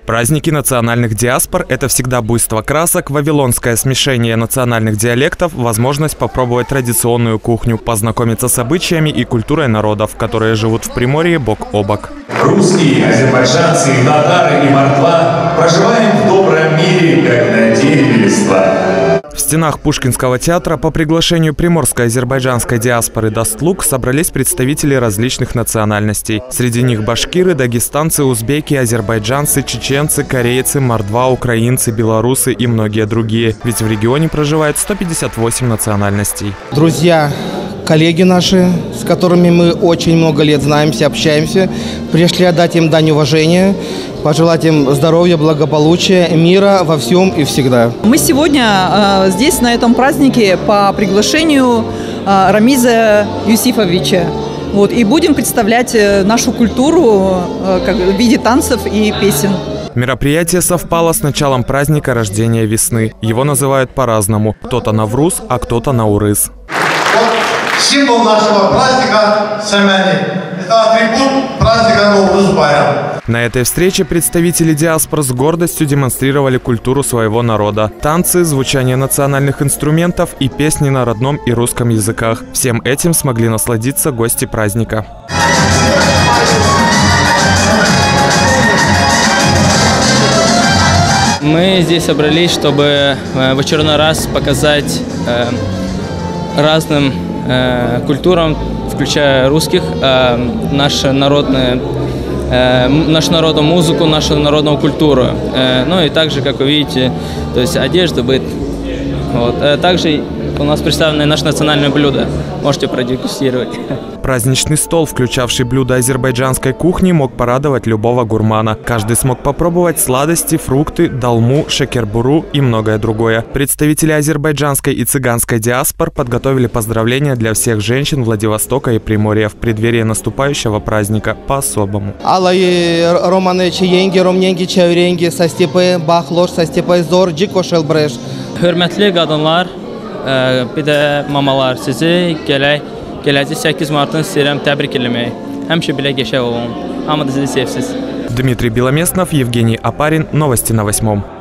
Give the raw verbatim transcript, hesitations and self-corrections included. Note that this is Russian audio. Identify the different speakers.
Speaker 1: Праздники национальных диаспор – это всегда буйство красок, вавилонское смешение национальных диалектов, возможность попробовать традиционную кухню, познакомиться с обычаями и культурой народов, которые живут в Приморье бок о бок.
Speaker 2: Русские, азербайджанцы, татары и мордва проживаем в добром мире, как на дереве листва.
Speaker 1: В стенах Пушкинского театра по приглашению приморской азербайджанской диаспоры Дастлук собрались представители различных национальностей. Среди них башкиры, дагестанцы, узбеки, азербайджанцы, чеченцы, корейцы, мордва, украинцы, белорусы и многие другие. Ведь в регионе проживает сто пятьдесят восемь национальностей.
Speaker 3: Друзья, коллеги наши, с которыми мы очень много лет знаемся, общаемся, пришли отдать им дань уважения, пожелать им здоровья, благополучия, мира во всем и всегда.
Speaker 4: Мы сегодня э, здесь, на этом празднике, по приглашению э, Рамиза Юсифовича. Вот, и будем представлять нашу культуру э, как, в виде танцев и песен.
Speaker 1: Мероприятие совпало с началом праздника рождения весны. Его называют по-разному. Кто-то Навруз, а кто-то Наурыз.
Speaker 5: Символ нашего праздника Самяни. Это атрибут праздника Наурыз-Байрам.
Speaker 1: На этой встрече представители диаспор с гордостью демонстрировали культуру своего народа. Танцы, звучание национальных инструментов и песни на родном и русском языках. Всем этим смогли насладиться гости праздника.
Speaker 6: Мы здесь собрались, чтобы в очередной раз показать разным культурам, включая русских, наши народные нашу народную музыку, нашу народную культуру. Ну и также, как вы видите, то есть одежда, быт. Вот. Также у нас представлены наши национальные блюда. Можете продегустировать.
Speaker 1: Праздничный стол, включавший блюда азербайджанской кухни, мог порадовать любого гурмана. Каждый смог попробовать сладости, фрукты, долму, шекербуру и многое другое. Представители азербайджанской и цыганской диаспор подготовили поздравления для всех женщин Владивостока и Приморья в преддверии наступающего праздника по-особому.
Speaker 3: Алай романы чиенги, ромненги, чавренги, со степы бахлош, со степы зор, джикошел бреш.
Speaker 6: Hörmətli qadınlar, bir də mamalar, sizi gələk, gələcək səkkiz martını istəyirəm təbrik eləmək. Həmişə belə qəşəng olun. Hamı da sizi sevsiz.
Speaker 1: Дмитрий Беломеснов, Евгений Апарин. Новости на восьмом.